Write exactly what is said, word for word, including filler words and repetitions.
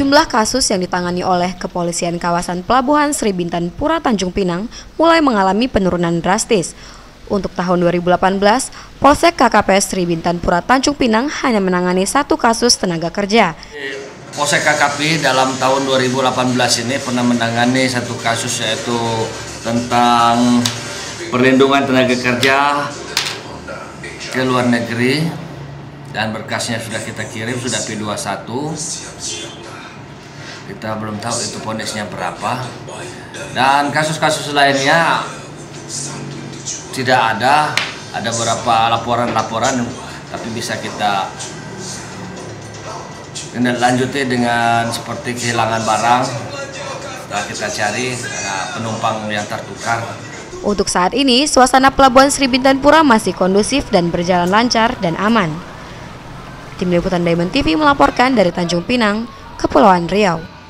Jumlah kasus yang ditangani oleh Kepolisian Kawasan Pelabuhan Sri Bintan Pura Tanjung Pinang mulai mengalami penurunan drastis. Untuk tahun dua ribu delapan belas, Polsek K K P S Sri Bintan Pura Tanjung Pinang hanya menangani satu kasus tenaga kerja. Polsek K K P dalam tahun dua ribu delapan belas ini pernah menangani satu kasus, yaitu tentang perlindungan tenaga kerja ke luar negeri, dan berkasnya sudah kita kirim, sudah P dua puluh satu. Kita belum tahu itu vonisnya berapa, dan kasus-kasus lainnya tidak ada. Ada beberapa laporan-laporan, tapi bisa kita lanjuti dengan seperti kehilangan barang. Setelah kita cari, ada penumpang yang tertukar. Untuk saat ini, suasana Pelabuhan Sri Bintan Pura masih kondusif dan berjalan lancar dan aman. Tim Liputan Diamond T V melaporkan dari Tanjung Pinang, Kepulauan Riau.